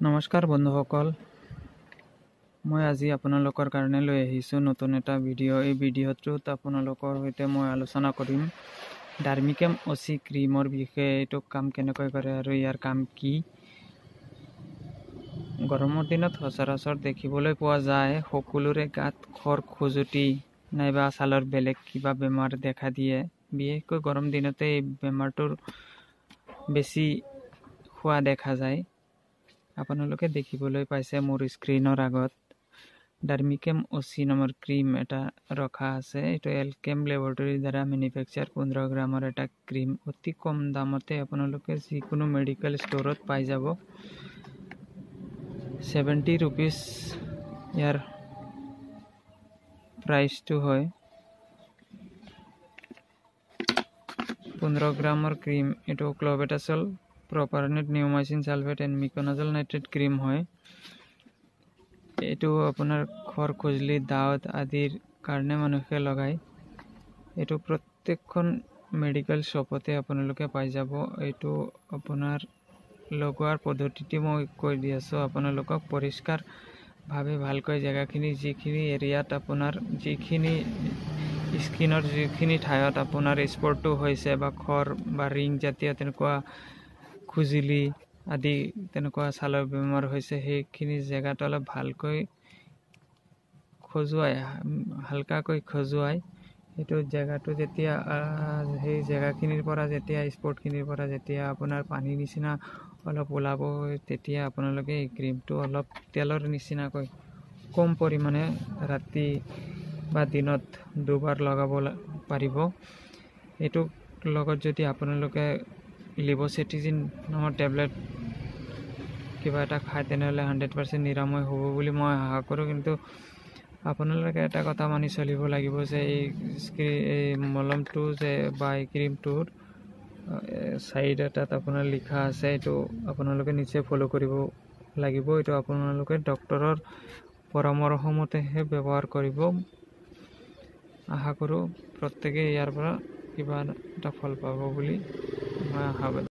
নমস্কাৰ বন্ধুসকল, মই আজি আপোনালোকৰ কাৰণে লৈ আহিছোঁ নতুন এটা ভিডিঅ'। এই ভিডিঅ'টোত আপোনালোকৰ সৈতে মই আলোচনা কৰিম ডাৰ্মিকেম অচি ক্ৰীমৰ বিষয়ে। এইটো কাম কেনেকৈ কৰে আৰু ইয়াৰ কাম কি। গৰমৰ দিনত সচৰাচৰ দেখিবলৈ পোৱা যায় সকলোৰে গাত খৰ খজুৱতি নাইবা ছালৰ বেলেগ কিবা বেমাৰ দেখা দিয়ে। বিশেষকৈ গৰম দিনতে এই বেমাৰটোৰ বেছি হোৱা দেখা যায়। আপোনালোকে দেখিবলৈ পাইছে মোৰ স্ক্ৰীনৰ আগত ডাৰ্মিকেম অচি নামৰ ক্ৰীম এটা ৰখা আছে। এইটো এলকেম লেবৰেটৰীৰ দ্বাৰা মেনুফেকচাৰ 15 গ্ৰামৰ এটা ক্ৰীম। অতি কম দামতে আপোনালোকে যিকোনো মেডিকেল ষ্ট'ৰত পাই যাব। 70 रुपीस ইয়াৰ প্ৰাইচটো হয়। 15 গ্ৰামৰ ক্ৰীম। এইটো clobetasol, propionate, neomycin sulphate and miconazole nitrate cream হয়। এইটো আপোনাৰ খৰ খজুলি দাঁত আদিৰ কাৰণে মানুহে লগায়। এইটো প্ৰত্যেকখন মেডিকেল শ্বপতে আপোনালোকে পাই যাব। এইটো আপোনাৰ লগোৱাৰ পদ্ধতিটো মই কৈ দি আছোঁ আপোনালোকক। পৰিষ্কাৰভাৱে ভালকৈ জেগাখিনি যিখিনি এৰিয়াত আপোনাৰ যিখিনি স্কিনৰ যিখিনি ঠাইত আপোনাৰ স্পটটো হৈছে বা খৰ বা ৰিং জাতীয় তেনেকুৱা খুজুলি আদি তেনেকুৱা ছালৰ বেমাৰ হৈছে, সেইখিনি জেগাত অলপ ভালকৈ খজুৱাই হালকাকৈ খজুৱাই সেইটো জেগাটো যেতিয়া সেই জেগাখিনিৰ পৰা যেতিয়া স্পটখিনিৰ পৰা যেতিয়া আপোনাৰ পানীৰ নিচিনা অলপ ওলাব, তেতিয়া আপোনালোকে এই ক্ৰীমটো অলপ তেলৰ নিচিনাকৈ কম পৰিমাণে ৰাতি বা দিনত দুবাৰ লগাব পাৰিব। এইটোৰ লগত যদি আপোনালোকে লিভোচেট্ৰিজিন নামৰ টেবলেট কিবা এটা খায় তেনেহ'লে 100% নিৰাময় হ'ব বুলি মই আশা কৰোঁ। কিন্তু আপোনালোকে এটা কথা মানি চলিব লাগিব যে এই মলমটো যে বা এই ক্ৰীমটোৰ ছাইড এটাত আপোনাৰ লিখা আছে, এইটো আপোনালোকে নিশ্চয় ফ'ল' কৰিব লাগিব। এইটো আপোনালোকে ডক্তৰৰ পৰামৰ্শমতেহে ব্যৱহাৰ কৰিব। আশা কৰোঁ প্ৰত্যেকে ইয়াৰ পৰা কিবা এটা ফল পাব বুলি মই আশাবাদী।